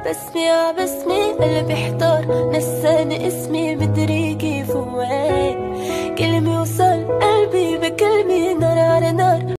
بسمي عبسمي قلبي احتار، نساني اسمي مدري كيف وين، كلمة